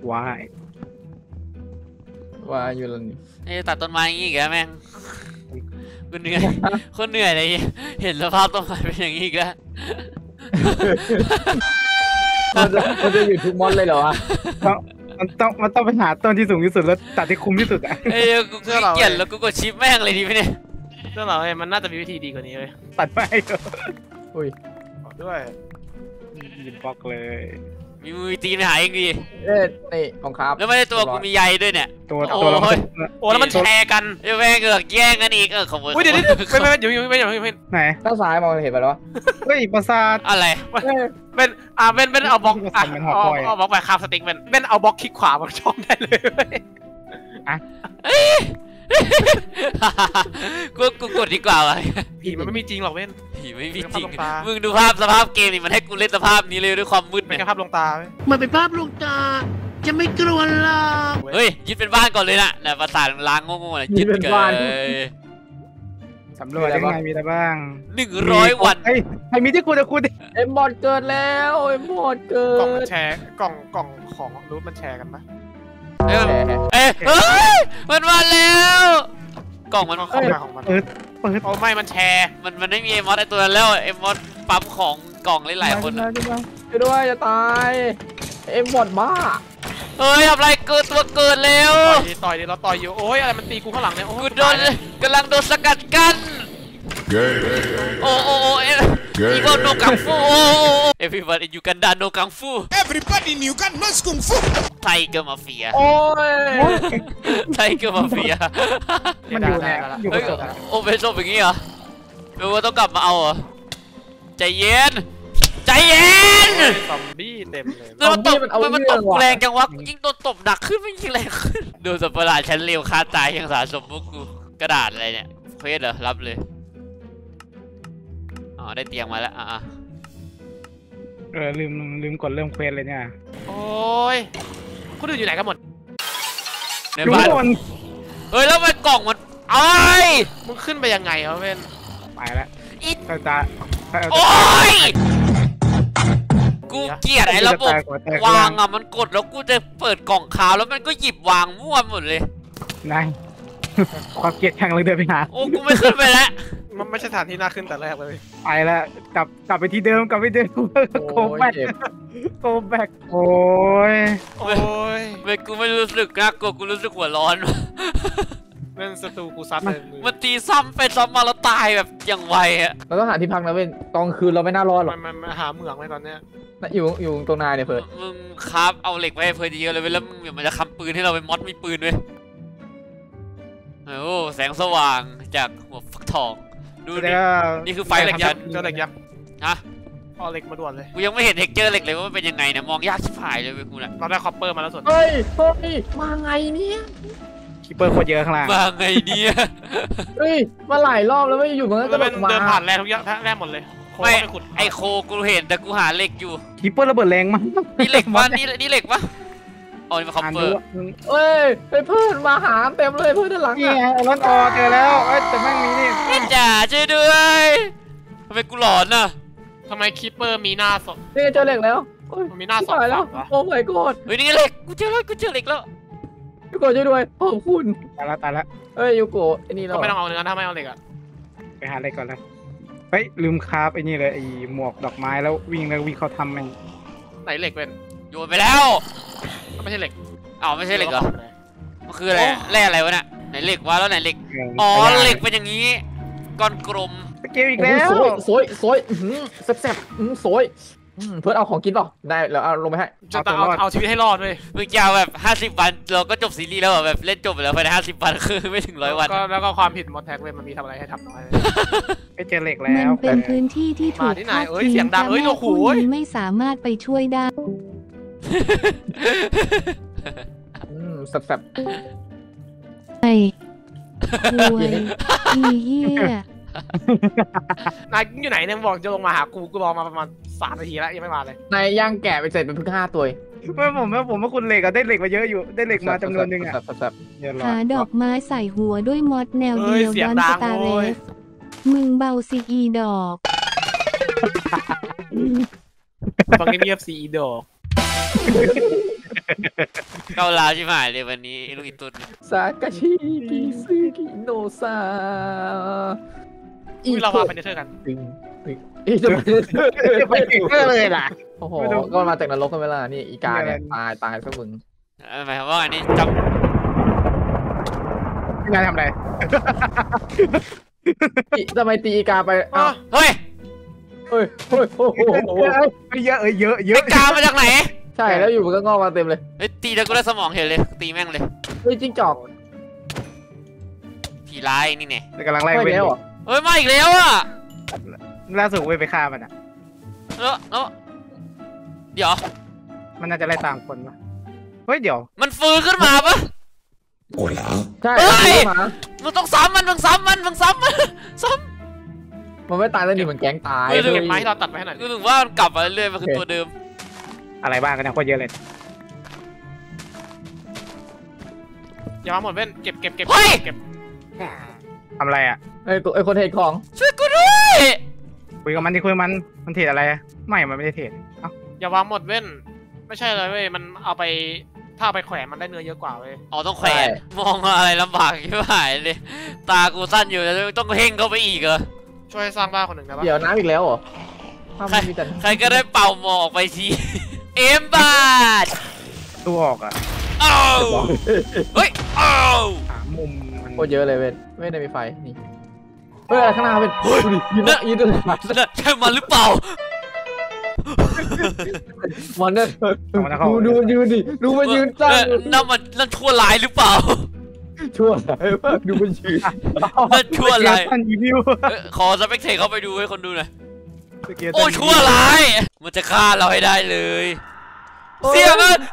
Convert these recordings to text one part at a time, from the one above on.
ว้ายอยู่แล้วนี่ตัดต้นไม้อย่างงี้อีกแล้วแม่งกูเหนื่อยคนเหนื่อยเลยเห็นสภาพต้นไม้เป็นอย่างนี้อีกแล้วมันจะอยู่ทุกมอนเลยเหรอวะมันต้องไปหาต้นที่สูงที่สุดแล้วตัดที่คุ้มที่สุดอ่ะเอ้ยกูเกลียดแล้วกูกดชิปแม่งเลยดีไหมเนี่ยเจ้าเรามันน่าจะมีวิธีดีกว่านี้เลยตัดไปอุ้ยด้วยยินบล็อกเลยมีมือตีนหายเองดีนี่ของครับแล้วไม่ได้ตัวกูมีใยด้วยเนี่ยตัวเราโอ้แล้วมันแชร์กันแม่งเกือกแย่งกันอีกขโมยเดี๋ยวไม่อยู่ไหนข้างซ้ายมองเห็นไปแล้วเฮ้ยประสาทอะไรเป็นเอาบล็อกเอาบล็อกแบบคาบสติ๊กเป็นเอาบล็อกคลิกขวามาช่องได้เลยอ่ะกูกดดีกว่าวะผีมันไม่มีจริงหรอกเว้นผีไม่มีจริงมึงดูสภาพเกมนี่มันให้กูเล่นสภาพนี้เลยด้วยความมืดเป็นภาพลงตามันเป็นภาพลงตาจะไม่กลัวหรอกเฮ้ยยึดเป็นบ้านก่อนเลยนะเนี่ยประสาทล้างโง่ๆเลยยึดเป็นบ้านสำรวจยังไงมีอะไรบ้าง 100 วันไอ้มีที่กูจะคูดิเอ็มบอดเกิดแล้วเอ็มบอดเกิดกล่องแชร์กล่องของรูทมันแชร์กันปะเฮ้ยมันมาแล้วกล่องมันของมันเปิดโอ้ไม่มันแชร์มันไม่มีเอ็มมอสไอตัวนั้นแล้วเอ็มมอสปั๊มของกล่องหลายๆคนไปด้วยจะตายเอ็มบอดบ้าเฮ้ยทำไรเกิดตัวเกิดแล้วต่อยดิเราต่อยอยู่โอ้ยอะไรมันตีกูข้างหลังเนี่ยกูโดนกำลังโดนสกัดกันโอ้อีโกโนกังฟูeverybody in Uganda no kung fu everybody in Uganda no kung fu ไทเกอร์มาเฟียโอ้ยไทเกอร์มาเฟียมันอยู่ไหนโอ้เป็นโซ่อย่างงี้เหรอแปลว่าต้องกลับมาเอาเหรอใจเย็นซอมบี้เต็มเลยมันตบแรงจังวะยิ่งโดนตบหนักขึ้นมันยิ่งแรงขึ้นโดนสัตว์ประหลาดชั้นเลวฆ่าตายยังสะสมพวกกูกระดาษอะไรเนี่ยเควสเหรอรับเลยอ๋อได้เตียงมาแล้วลืมกดเริ่มเควสเลยเนี่ยโอ้ยคนอื่นอยู่ไหนกันหมดในบ้านเฮ้ยแล้วมันกล่องมันไอ้มึงขึ้นไปยังไงวะเว้นไปแล้วตาโอ้ยกูเกลียดไอ้ระบบวางอ่ะมันกดแล้วกูจะเปิดกล่องขาวแล้วมันก็หยิบวางมั่วหมดเลยนายความเกลียดชังเลยเดินไปหาโอ้กูไม่ขึ้นไปแล้วมันไม่ใช่สถานที่น่าขึ้นแต่แรกเลยไปแล้วกลับไปที่เดิมโกแบกโอ้ยกูไม่รู้สึกนะกูรู้สึกหัวร้อนเล่นศัตรูกูซัดเลยมันตีซ้ำไปซ้ำมาแล้วตายแบบอย่างไวอะเราต้องหาที่พักนะเว้ยตอนคืนเราไม่น่ารอดหรอกมันหาเหมืองไว้ตอนเนี้ยอยู่ตรงนายเนี่ยเพิร์ดมึงครับเอาเหล็กไว้เพิร์ดเยอะเลยแล้วมึงมันจะคำปืนให้เราเป็นมอสมีปืนด้วยโอ้แสงสว่างจากหัวฟักทองดูนี่คือไฟเหล็กยันเจอเหล็กยันฮะเอาเหล็กมาด่วนเลยกูยังไม่เห็นเท็กเจอร์เหล็กเลยว่ามันเป็นยังไงเนี่ยมองยากชิบหายเลยเว้ยกูน่ะเราได้คอปเปอร์มาแล้วส่วนเฮ้ยมาไงเนี่ยคิปเปอร์โคตรเยอะข้างล่างมาไงเนี่ยเฮ้ยมาหลายรอบแล้วไม่อยู่มันก็เดินผ่านแร่ทุกอย่างแร่หมดเลยไม่ไอโคกูเห็นแต่กูหาเหล็กอยู่คิปเปอร์ระเบิดแรงมากนี่เหล็กวะนี่เหล็กวะอ๋อนี่มาคอปเปอร์เอ้ยเพื่อนมาหาเต็มเลยเพื่อนด้านหลังนี่ไงรถออเจอแล้วแต่แม่งมีนี่จ๋าช่วยด้วยทำไมกูหลอนน่ะทำไมคิปเปอร์มีหน้าสดนี่เจอเหล็กแล้วมีหน้าสดแล้วโอ้ my god เฮ้ยนี่เหล็กกูเจอเหล็กแล้วยูโกะช่วยด้วยขอบคุณตายละเอ้ยยูโกะไอ้นี่เราไม่ต้องเอาเนื้อถ้าไม่เอาเหล็กอะไปหาอะไรก่อนเลยเฮ้ยลืมคราฟไอ้นี่เลยไอ้หมวกดอกไม้แล้ววิ่งเขาทำมันไหนเหล็กเป็นโยนไปแล้วไม่ใช่เหล็กอ้าวไม่ใช่เหล็กเหรอมันคืออะไรแร่อะไรวะเนี่ยไหนเหล็กวะแล้วไหนเหล็กอ๋อเหล็กเป็นอย่างนี้ก้อนกลมเกมอีกแล้วสวยแซ่บสวยเพื่อนเอาของกินเปล่าได้แล้วเอาลงไปให้จะเอาชีวิตให้รอดเลยมึงจะแบบ50 วันเราก็จบซีรีส์แล้วแบบเล่นจบไปแล้วภายใน50 วันคือไม่ถึง100 วันแล้วก็ความผิดมดแท็กเว้ยมันมีทำอะไรให้ทำน้อยไปเจอเหล็กแล้วมันเป็นพื้นที่ที่ถูกทอดทิ้งแต่แม่คุณไม่สามารถไปช่วยได้แซ่บไอ้รวยเหี้ยนายอยู่ไหนเนี่ยบอกจะลงมาหากูรอมาประมาณ3 นาทีแล้วยังไม่มาเลยนายย่างแกะไปเสร็จเป็นเพิ่ง5 ตัวไม่ผมว่าคุณเหล็กได้เหล็กมาเยอะอยู่ได้เหล็กมาจำนวนนึงอ่ะหาดอกไม้ใส่หัวด้วยมอสแนวเดียวดอนสตาร์เรสมึงเบาสิอีดอกฟังเงียบๆสิอีดอกเกาลาวชิบหายเลยวันนี้ลูกอีตุนซากาชิกิซึกิโนซาอุ้ยเรามาไปเนเธอร์กันตึงอีจะไปไปเก่งเลยล่ะโอ้โหก็มาจากนรกกันเวลานี่อีกาเนี่ยตายซะมึงหมายความว่าอันนี้จงานทำอะไรทำไมตีอีกาไปอ๋อำเฮ้ยเฮ้ยโอ้โหเยอะเยอะเยไอ้อะกามาจากไหนใช่แล้วอยู่มันก็งอกมาเต็มเลยเฮ้ยตีแล้วกูได้สมองเห็นเลยตีแม่งเลยเฮ้ยจิ้งจอกผีร้ายนี่เนี่ยกำลังไล่ไม่เว้ยแล้วเหรอเฮ้ยมาอีกแล้วอ่ะล่าสุดเว้ยไปฆ่ามันอ่ะแล้วเดี๋ยวมันน่าจะไล่ตามคนปะเฮ้ยเดี๋ยวมันฟื้นขึ้นมาปะใช่เฮ้ยหมามึงต้องซ้ำมันซ้ำมันซ้มันไม่ตายแล้วนี่เหมือนแก๊งตายเก็บไม้ที่เราตัดไปให้หน่อยำกูถึงว่ามันกลับมาเรื่อยๆมันคือตัวเดิมอะไรบ้างกันเนี่ยโคตรเยอะเลยอย่ามาหมดเว้นเก็บเก็บทำอะไรอ่ะไอ้คนเทของช่วยกูด้วยคุยกับมันที่คุยกับมันเทรดอะไรไม่มันไม่ได้เทรดอย่าวางหมดเว้นไม่ใช่เลยเว้ยมันเอาไปถ้าเอาไปแขวนมันได้เนื้อเยอะกว่าเว้ยอ๋อต้องแขวนมองอะไรลำบากชิบหายเลยตากูสั้นอยู่แล้วต้องเพ่งเข้าไปอีกเหรอช่วยสร้างบ้านคนหนึ่งได้ปะเดี๋ยวน้ำอีกแล้วเหรอถ้ามันมีแต่ใครก็ได้เป่าหมอกออกไปทีเอ็มบาดตัวออกอ่ะเอ้าเฮ้ยเอ้าหามุมมันโคตรเยอะเลยเว้ยไม่ได้มีไฟนี่เฮ้ยอะไรข้างหน้าเป็นดูดิยืนดูใช่มันหรือเปล่ามันเนี่ยดูมันยืนดิดูมันยืนจ้านั่นชั่วร้ายหรือเปล่าชั่วอะไรวะดูมันยืนนั่นชั่วร้ายท่านรีวิวขอสเปกเทคเข้าไปดูให้คนดูหน่อยเกียร์โอ้ชั่วร้ายมันจะฆ่าเราให้ได้เลยเสียง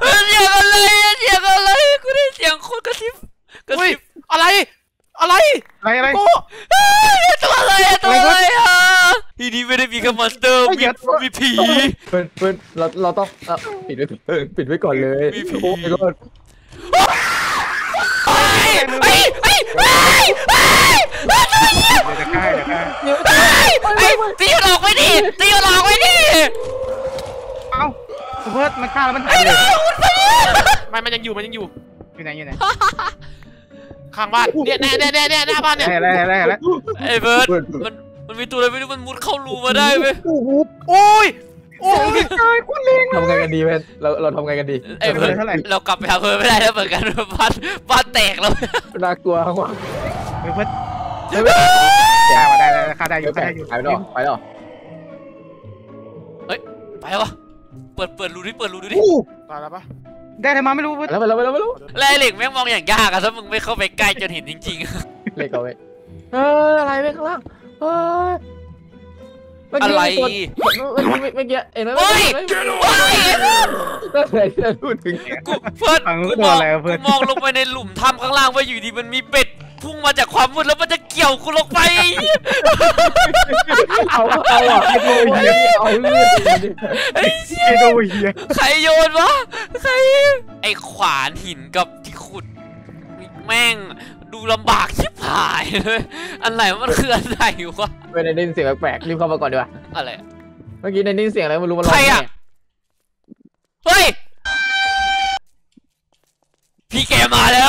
อะไรกูได้เสียงคนกระซิบอุ้ยอะไรอะไรโอ้ตัวอะไรทีนี้ไม่ได้มีแค่มอนสเตอร์มีผีเพื่อนเราต้องปิดไว้ก่อนเลยโอ้ยก็จะใกล้จะใกล้ตีมันออกไปดิเอ้าเพิร์ดมันฆ่าแล้วมันหายเลยไม่มันยังอยู่อยู่ไหนข้างบ้านเนี่ยหน้าบ้านเนี่ยอะไรไอ้เบิร์ดมันมีตัวอะไรไม่รู้มันมุดเข้ารูมาได้ไหมโอ้ยทำไงกันดีเพื่อนเราทำไงกันดีไอ้เบิร์ดเรากลับไปหาเพิร์ดไม่ได้แล้วเหมือนกันบ้านแตกแล้วน่ากลัวว่ะเพิร์ดฆ่ามาได้ฆ่าได้อยู่ไปหรอไปวะเปิดรูดิตายแล้วปะได้ทำไมไม่รู้แล้วไปแล้วแล้วไอ้เหล็กแม่งมองอย่างยากอะถ้ามึงไม่เข้าไปใกล้จนเห็นจริงเล็กเอาไว้อะไรไปข้างล่างอะไรเมื่อกี้เอ็นไหมเฮ้ยตั้งแต่ที่พูดถึงกูเฟิร์สกูมองลงไปในหลุมถ้ำข้างล่างว่าอยู่ดีมันมีเป็ดพุ่งมาจากความมืดแล้วมันจะเกี่ยวกูลงไปเอาอ่ะเอาเลือดไอ้เชี่ยโดนเหี้ยใครโยนวะใครไอ้ขวานหินกับที่ขุดแม่งดูลำบากชิบหายเลยอันไหนมันคืออันไหนวะไม่ได้ยินเสียงแปลกๆรีบเข้ามาก่อนดีกว่าอะไรเมื่อกี้ได้ยินเสียงอะไรไม่รู้มันร้องใครอ่ะเฮ้ยพี่แกมาแล้ว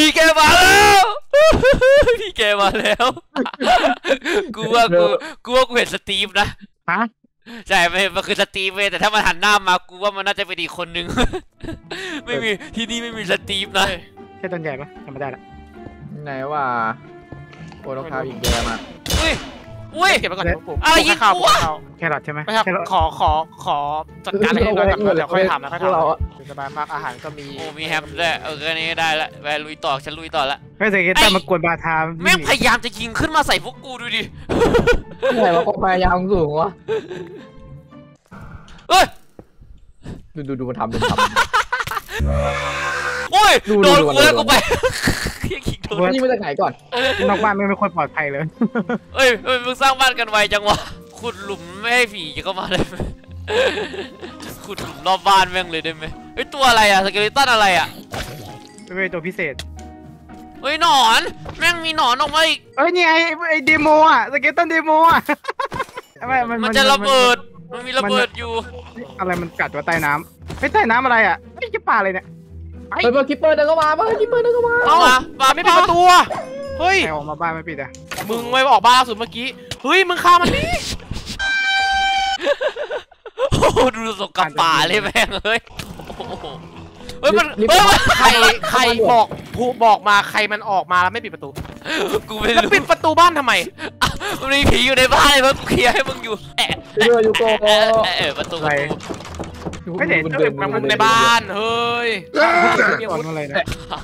กูว่ากูเห็นสตีฟนะฮะใช่มันคือสตีฟเว้ยแต่ถ้ามันหันหน้ามากูว่ามันน่าจะเป็นอีกคนนึง ไม่มีที่นี่ไม่มีสตีฟนะใช่ต้นใหญ่ปะจำไม่ได้ละไหนว่าโอ้ต้องพาอีกแกมาอุ้ยเก็บไปก่อนผมอะไรยิงกูวะแครอทใช่ไหมไม่ครับขอจัดการให้ก่อนเดี๋ยวค่อยทำนะค่อยทำสบายมากอาหารก็มีโอ้มีแฮมด้วยแค่นี้ได้ละไปลุยต่อฉันลุยต่อละไม่ใช่เกต้ามากวนบาทามแม่งพยายามจะยิงขึ้นมาใส่พวกกูดูดิไหนว่าเขาพยายามสูงวะเฮ้ยดูมันทำโอ้ยโดนกูแล้วกูไปยิงโดนนี่มาจากไหนก่อนนอกบ้านไม่ค่อยปลอดภัยเลยเอ้ยมึงสร้างบ้านกันไวจังวะขุดหลุมไม่ให้ผีเข้ามาเลยไหมขุดหลุมรอบบ้านแม่งเลยได้ไหมเฮ้ยตัวอะไรอะสเกเลตันอะไรอะเป็นตัวพิเศษเฮ้ยหนอนแม่งมีหนอนออกมาอีกเอ้ยนี่ไอเดโมอ่ะสเกตตันเดโมอ่ะมันจะระเบิดมันมีระเบิดอยู่อะไรมันกัดว่าใต้น้ไม่ใต้น้ำอะไรอ่ะไอ้จะปลาอะไรเนี่ยเปิดคิปเปอร์เดินเข้ามาเปิดคิปเปอร์เดินเข้ามาเอามาไม่ปิดประตูอะเฮ้ยใครออกมาบ้านไม่ปิดอ่ะมึงไม่ออกบ้านสุดเมื่อกี้เฮ้ยมึงฆ่ามันดิโอ้โหดูสกกับป่าเลยแม่งเฮ้ยเฮ้ยมันใครบอกมาใครมันออกมาแล้วไม่ปิดประตูกูไม่แล้วรู้ปิดประตูบ้านทำไมมันมีผีอยู่ในบ้านเลยมั้งกูเคลียร์ให้มึงอยู่อยู่โกประตูไม่เห็นมันในบ้านเฮ้ยก่อนอะไรนะ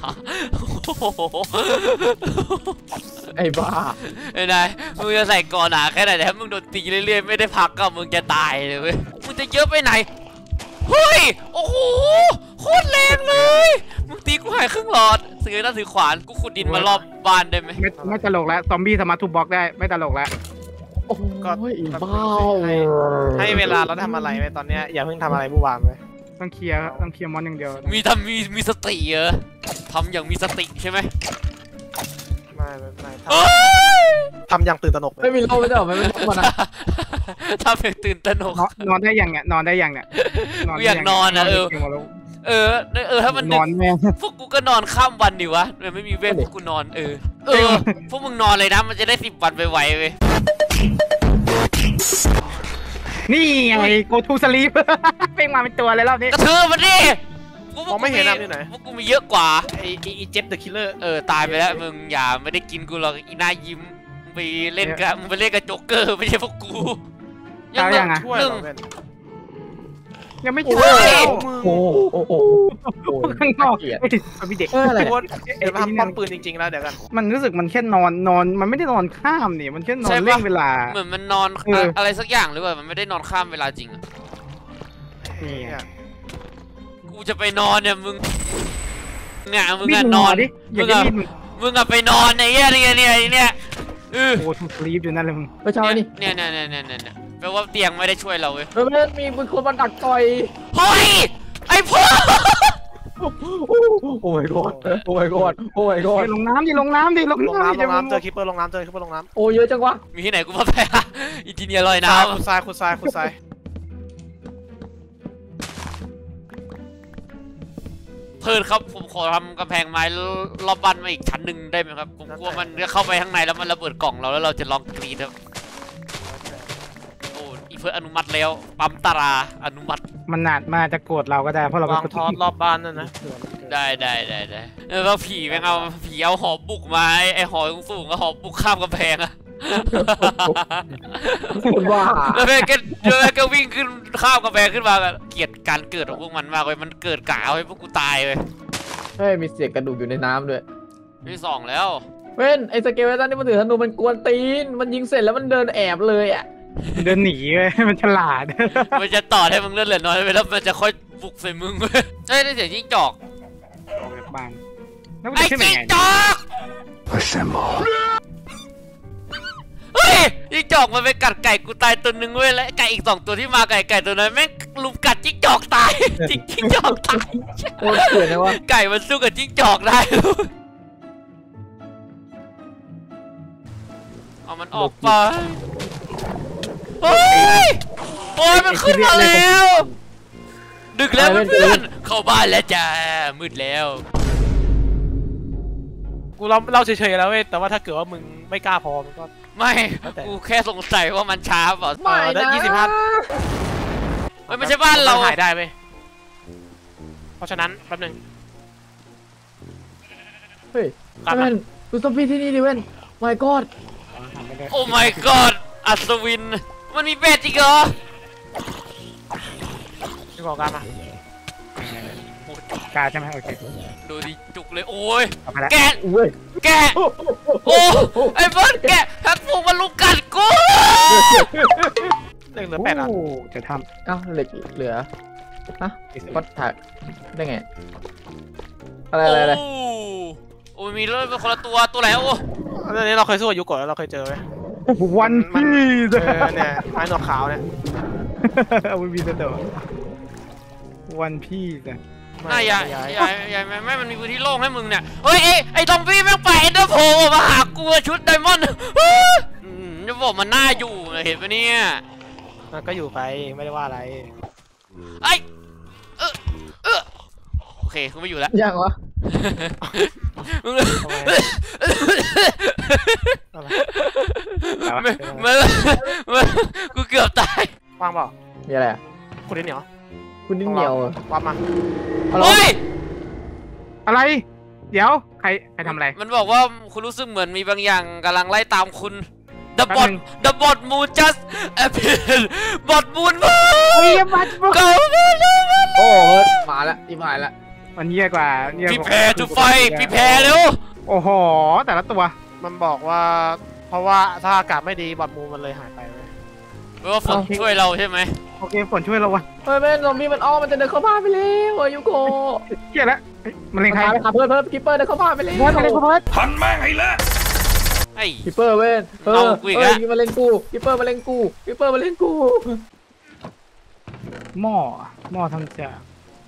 ไอ้บ้าไอ้นายมึงจะใส่ก่อนหนาแค่ไหนแต่ถ้ามึงโดนตีเรื่อยๆไม่ได้พักก็มึงจะตายเลยเว้ยมึงจะเยอะไปไหนเฮ้ยโอ้โหโคตรแรงเลยมึงตีกูหายครึ่งหลอดถือหน้าถือขวานกูขุดดินมารอบบ้านได้ไหมไม่ตลกแล้วซอมบี้สามารถทุบบล็อกได้ไม่ตลกแล้วโอ้ยบ้าให้เวลาเราทำอะไรไหมตอนเนี้ยอย่าเพิ่งทำอะไรบูวามเลยต้องเคลียร์มอนอย่างเดียวมีสติเหรอทำอย่างมีสติใช่ไหมไม่ทำอย่างตื่นตระหนกเลยไม่มีโลไม่ได้หรอไม่ต้องมานะทำอย่างตื่นตระหนกนอนได้อย่างเนี้ยนอนได้อย่างเนี้ยกูอยากนอนนะถ้ามันนอนแม่พวกกูก็นอนข้ามวันดิวะมันไม่มีเวทพวกกูนอนพวกมึงนอนเลยนะมันจะได้10 วันไปไวเว้ยนี่ไง go to sleep เป้งมาเป็นตัวเลยรอบนี้กระเทือมันดิมองไม่เห็นน้ำที่ไหนพวกกูมีเยอะกว่าไอ้เจ็บเดอะคิลเลอร์ตายไปแล้วมึงอย่าไม่ได้กินกูหรอกอีหน้ายิ้มไปเล่นกับมึงไปเล่นกับโจ๊กเกอร์ไม่ใช่พวกกูยังอ่ะช่วยเราเป็นยังไม่ช่วยโอ้ข้างนอกพี่เด็กอะไรเดี๋ยวทำป้อมปืนจริงๆแล้วเดี๋ยวกันมันรู้สึกมันแค่นอนมันไม่ได้นอนข้ามนี่มันแค่นอนเล่นเวลาเหมือนมันนอนอะไรสักอย่างหรือเปล่ามันไม่ได้นอนข้ามเวลาจริงกูจะไปนอนเนี่ยมึงนอนดิมึงไปนอนเนี่ยโอ้ทุกรีบอยู่นั่นเลยมึงไปเช้านี่เนี่ยแปลว่าเตียงไม่ได้ช่วยเราเว้ยมันมีคนมาดักต่อยเฮ้ยไอ้พ่อโอ้ยกอดโอ้ยกอดโอ้ยกอดลงน้ำดิลงน้ำเจอคิปเปอร์ลงน้ำโอ้เยอะจังวะมีที่ไหนกูมาแพ้อีทีเนียลอยน้ำขุดทรายเพิ่นครับผมขอทำกำแพงไม้รอบบ้านมาอีกชั้นหนึ่งได้ไหมครับผมกลัวมันจะเข้าไปข้างในแล้วมันระเบิดกล่องเราแล้วเราจะลองกรีดครับโอ้อีเพิ่นอนุมัติแล้วปั๊มตาราอนุมัติมันน่าจะโกรธเราก็ได้เพราะเราวางทอสรอบบ้านนั่นนะได้แล้วผีแม่งเอาหอบุกมาไอหอสูงก็หอบุกข้ามกำแพงอะคุณว่าแล้วแม่ก็วิ่งขึ้นข้ามกำแพงขึ้นมาเกลียดการเกิดของพวกมันมากเลยมันเกิดกะเอาให้พวกกูตายเลยเฮ้ยมีเศษกระดูกอยู่ในน้ำด้วยที่2แล้วเว้นไอ้สเกลตันที่มันถือธนูมันกวนตีนมันยิงเสร็จแล้วมันเดินแอบเลยอ่ะเดินหนีเลยมันฉลาดมันจะต่อให้มึงเลื่อนเหลือน้อยไปแล้วมันจะค่อยบุกใส่มึงเว้ยได้เสียงจิ้งจอกออกจากบ้านแล้วไอ้จะขึ้นไปจิ้งไงจอกเฮ้ยจิ้งจอกมันไปกัดไก่กูตายตัวนึงเว้ยและไก่อีก2ตัวที่มาไก่ตัวนั้นแม่งลุมกัดจิ้งจอกตายจิ้งจอกตายโคตรเกลียดเลยวะไก่มันสู้กับจิ้งจอกได้เอามันออกไปโอ้ยมันขึ้นมาแล้วดึกแล้วเพื่อนเข้าบ้านแล้วจ้ามืดแล้วกูเล่าเฉยๆแล้วเว้ยแต่ว่าถ้าเกิดว่ามึงไม่กล้าพอมันก็ไม่กูแค่สงสัยว่ามันช้าเปล่าได้ไม่ใช่บ้านเราหายได้เว้ยเพราะฉะนั้นแป๊บนึงเฮ้ยเว้นดูซอมบี้ที่นี่ดิเว้น my god โอ้ my god อัศวินมันมีเป็ดอีกเหรอไม่บอกกันมากาใช่ไหมโอเคดูดิจุกเลยโอ้ยเอาไปแล้วแกะโอ้ไอ้เบิร์ดแกะทั้งพวกมันลุกกัดกูเหลือ8 อันจะทอ้าวเหล็กเหลือฮะก็ถ่ายได้ไงอะไรโอ้มีเรื่องเป็นคนละตัวไหนโอ้อันนี้เราเคยสู้กับยุโกะแล้วเราเคยเจอไหมำวันพีซเนี่ยไม้หนวดขาวเนี่ยวันพีซเตอร์วันพีซน่าอย่าไม่มันมีพื้นที่โล่งให้มึงเนี่ยเฮ้ยไอ้ซอมบี้แม่งไปเอ็นเดอร์โผล่มาหากูชุดไดมอนด์จะบอกมันน่าอยู่เห็นปะเนี่ยมันก็อยู่ไปไม่ได้ว่าอะไรไอ้เคกูไม่อยู่แล้วยังวะมึงอะไรมันกูเกือบตายว่างเปล่ามีอะไรอ่ะคุณดินเหนียวคุณนิ่งเหนียวเหรอว่างมาเฮ้ยอะไรเดี๋ยวใครทำอะไรมันบอกว่าคุณรู้สึกเหมือนมีบางอย่างกำลังไล่ตามคุณ The แป๊บ bot นึง The bot moon just appeared bot moon มาเฮ้ยบัตรเก่ามาแล้วโอ้มาละอีหายละมันเยี่ยกว่าเยี่ยพี่กว่าแพรจุไฟพี่แพรเร็วโอ้โหแต่ละตัวมันบอกว่าเพราะว่าถ้าอากาศไม่ดีบอดมูมันเลยหายไปเลยแปลว่าฝนช่วยเราใช่ไหมโอเคฝนช่วยเราวะเฮ้ยแม่ซอมบี้มันอ้อมมันจะเดินเข้าบ้านไปแล้วอายุโกเยี่ยแล้วมันเล็งใครไปครับเพื่อนคิปเปอร์เดินเข้าบ้านไปแล้วเพื่อนมาเลยเพื่อนไอ้คิปเปอร์เว้นมาเล่นกูคิปเปอร์มาเล่นกูคิปเปอร์มาเล่นกูหม้อทำจาก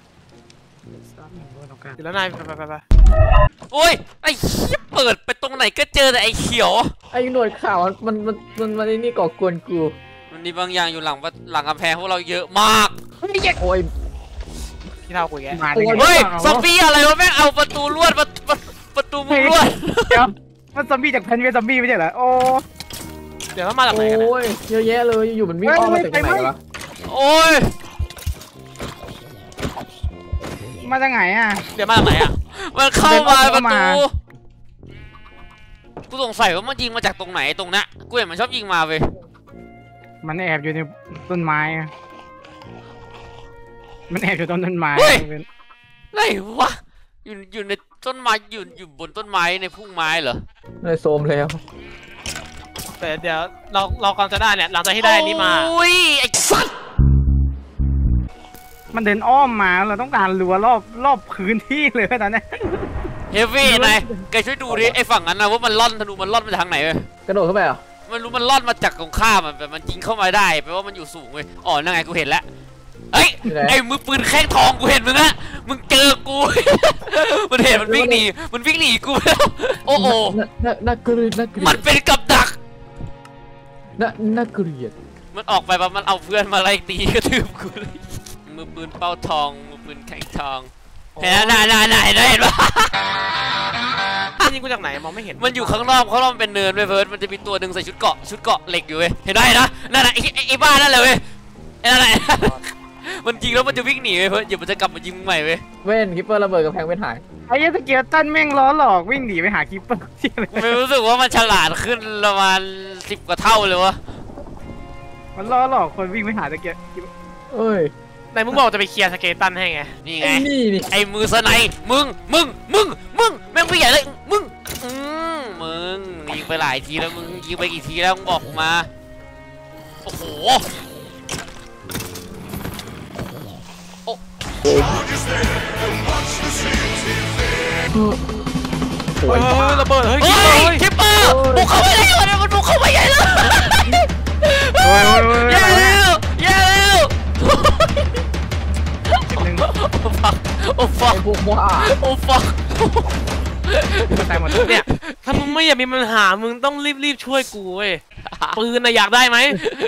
เดี๋ยวแล้วนายไปโอ้ยไอ้เหี้ยเปิดไปตรงไหนก็เจอแต่ไอ้เขียวไอ้หนวดขาวมันนี่ก่อกวนกูมันมีบางอย่างอยู่หลังกำแพงพวกเราเยอะมากโอ้ยที่เท่ากูแกมาได้ไงเฮ้ยซอมบี้อะไรวะแม่งเอาประตูลวดประตูมุงลวดเดี๋ยวมันซอมบี้จากแพนเวซอมบี้ไม่ใช่เหรอโอ้เดี๋ยวแล้วมาจากไหนกันโอ้ยเยอะแยะเลยอยู่มันวิ่งอ้อมมาจากไหนวะโอ้ยมาจากไหนอ่ะเดี๋ยวมาจากไหนอ่ะมันเข้ามาประเข้ามาตูกูสงสัยว่ามันยิงมาจากตรงไหนตรงเนี้ยกูเห็นมันชอบยิงมาเว้ยมันแอบอยู่ในต้นไม้อะมันแอบอยู่ต้นไม้ไหนวะอยู่ในต้นไม้อยู่บนต้นไม้ในพุ่งไม้เหรอเลยโซมแล้วแต่เดี๋ยวเรากำลังจะได้เนี่ยหลังจากที่ได้อันนี้มาโอ้ยไอ้สัตว์มันเดินอ้อมมาเราต้องการรั้วรอบพื้นที่เลยตอนนี้เฮฟวี่นายแกช่วยดูดิไอ้ฝั่งนั้นนะว่ามันล่อนธนูมันล่อนมาจากทางไหนเว้ยกระโดดเข้าไปเหรอมันรู้มันล่อนมาจากตรงข้ามแบบมันยิงเข้ามาได้แปลว่ามันอยู่สูงเว้ยอ๋อนั่นไงกูเห็นแล้วเฮ้ยไอ้มือปืนแข้งทองกูเห็นมึงอะมึงเจอกู มันเห็นมันวิ่งหนีกูแล้วโอ้โหน่าเกลียดมันเป็นกับดักน่าเกลียดมันออกไปมันเอาเพื่อนมาไล่ตีกระทืบกูเลยมือปืนเป้าทองมือปืนแข้งทองเห็นไหนเห็นปะมันยิงกูจากไหนมองไม่เห็นมันอยู่ข้างนอกมันเป็นเนินเว้ยเฟิร์สมันจะมีตัวหนึ่งใส่ชุดเกาะเหล็กอยู่เว้ยเห็นได้นะนั่นน่ะไอ้บ้านั่นเลยเว้ยไอ้นั่นแหละมันยิงแล้วมันจะวิ่งหนีเว้ยเฟิร์สเดี๋ยวมันจะกลับมายิงใหม่เว้ยเว้นคิปเปอร์ระเบิดกับแพงเว้นหายไอ้สเกียร์ตันแม่งล้อหลอกวิ่งหนีไปหาคีปเปอร์ที่อะไรไม่รู้สึกว่ามันฉลาดขึ้นประมาณ10 กว่าเท่าเลยวะมันล้อหลอกคนวิ่งไปหาสเกียร์เอ้ยนายมึงบอกจะไปเคลียร์สเกตันให้ไงนี่ไงนี่ไอ้มือสไนมึงแม่งไม่ใหญ่เลยมึงยิงไปหลายทีแล้วมึงยิงไปกี่ทีแล้วมึงบอกมาโอ้โหโอ้ยระเบิดเฮ้ยเฮ้ยคิปเปอร์บุกเข้าไปแล้วเนี่ยมันบุกเข้าไปใหญ่เลยโอ้ยแย่แล้วโอ้ฟักไอ้พวกว่าโอ้ฟักตายหมดเนี่ยถ้ามึงไม่อยากมีปัญหามึงต้องรีบช่วยกูเว้ยปืนนะอยากได้ไหม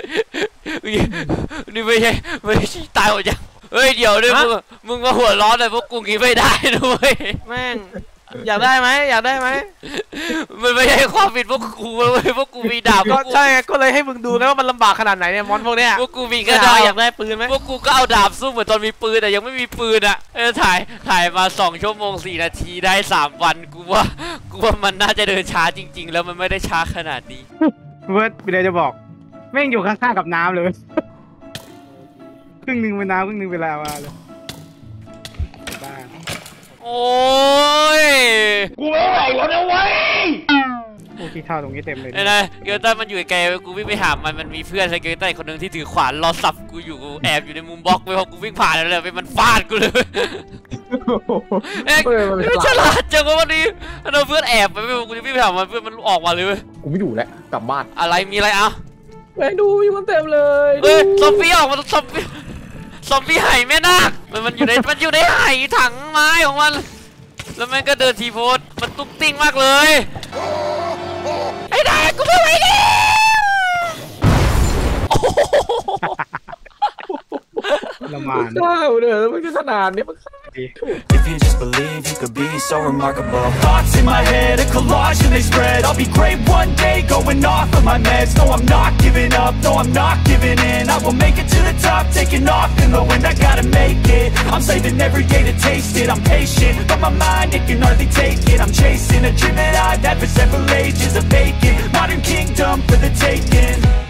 นี่ไม่ใช่ตายหมดยังเฮ้ยเดี๋ยวด้วยมึงมาหัวร้อนเลยพวกกูงี้ไม่ได้ด้วยแม่งอยากได้ไหมมันไม่ใช่ความผิดพวกกูเลยพวกกูมีดาบก็ใช่ไงก็เลยให้มึงดูไงว่ามันลำบากขนาดไหนเนี่ยมอนพวกเนี้ยพวกกูมีกก็ระได้ดาอยาบกได้ปืนไหมพวกกูก็เอาดาบสู้เหมือนตอนมีปืนแต่ยังไม่มีปืนอ่ะถ่ายมา2 ชั่วโมง 4 นาทีได้3 วันกูว่ามันน่าจะเดินช้าจริง ๆ แล้วมันไม่ได้ช้าขนาดนี้เวิร์ดไปเลยจะบอกแม่งอยู่ข้างๆกับน้ำเลยครึ่งหนึ่งเป็นน้ำครึ่งหนึ่งเป็นลาวาเลยบ้าโอ้ยกูไม่ไหวแล้วนะเว้ยโอ้ที่เท่าตรงนี้เต็มเลยไอ้นายเกลตันมันอยู่ไกลกูวิ่งไปหามันมีเพื่อนเกลตันคนหนึ่งที่ถือขวานรอสับกูอยู่แอบอยู่ในมุมบล็อกไปพอกูวิ่งผ่านเลยไปมันฟาดกูเลยเอ๊ะฉลาดจังวะวันนี้เราเพื่อนแอบไปกูจะวิ่งไปหามันเพื่อนมันออกมาเลยเว้ยกูไม่อยู่แล้วกลับบ้านอะไรมีอะไรอ่ะไปดูมีคนเต็มเลยเฮ้ยซอมบี้ออกมาซอมบี้ไหแม่นาคมันอยู่ในไหถังไม้ของมันแล้วมันก็เดินทีโพสมันตุ๊กติ้งมากเลยไอ้นายกูไม่ไหวแล้วละมานข้าวเด้อมันจะขนาดนี้มันที If you just believe, you could be so remarkable. Thoughts in my head, a collage and they spread. I'll be great one day, going off of my meds. No, I'm not giving up, no, I'm not giving in. I will make it to the top, taking off in the wind. I gotta make it, I'm saving every day to taste it. I'm patient, but my mind, it can hardly take it. I'm chasing a dream that I've had for several ages, a vacant modern kingdom for the taking.